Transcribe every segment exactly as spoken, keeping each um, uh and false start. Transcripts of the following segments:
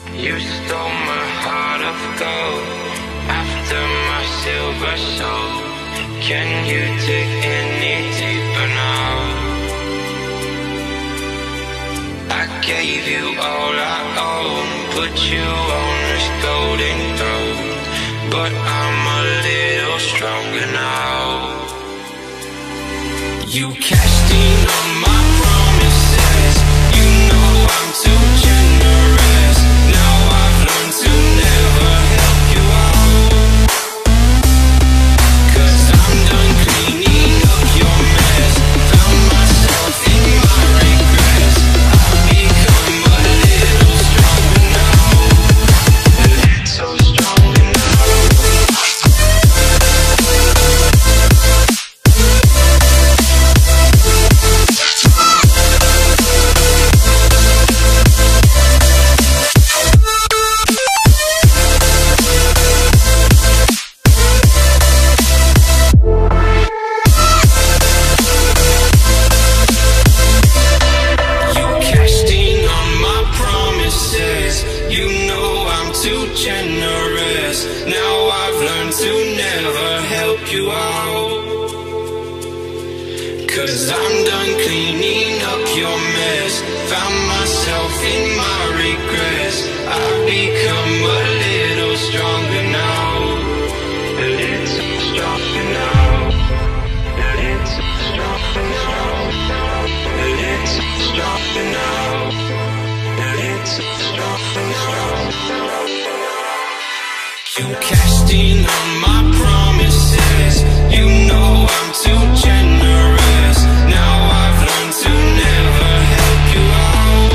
You stole my heart of gold after my silver soul. Can you dig any deeper now? I gave you all I own, put you on this golden throne, but I'm a little stronger now. You cashed in on my promises. You know I'm too generous. Now I've learned to never help you out, 'cause I'm done cleaning up your mess. Found myself in my regrets. I've become a little stronger now, a little stronger now. Generous. Now I've learned to never help you out, 'cause I'm done cleaning up your mess. Found myself in my regrets. I've become a little stronger now, a little stronger now, a little stronger now, a little stronger now, a little stronger now. You cashed in on my promises. You know I'm too generous. Now I've learned to never help you out,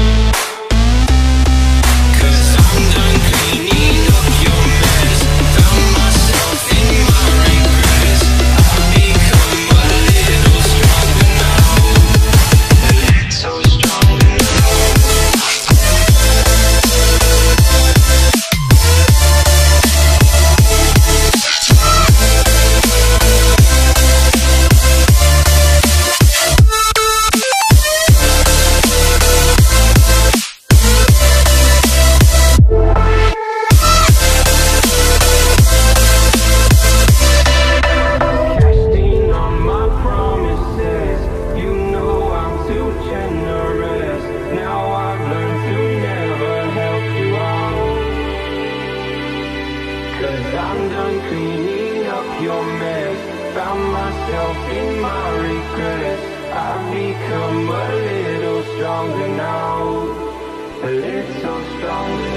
'cause I'm done cleaning up your mess. Found myself in my regrets. I've become a little stronger now, a little stronger now. I'm done cleaning up your mess. Found myself in my regrets. I've become a little stronger now, a little stronger.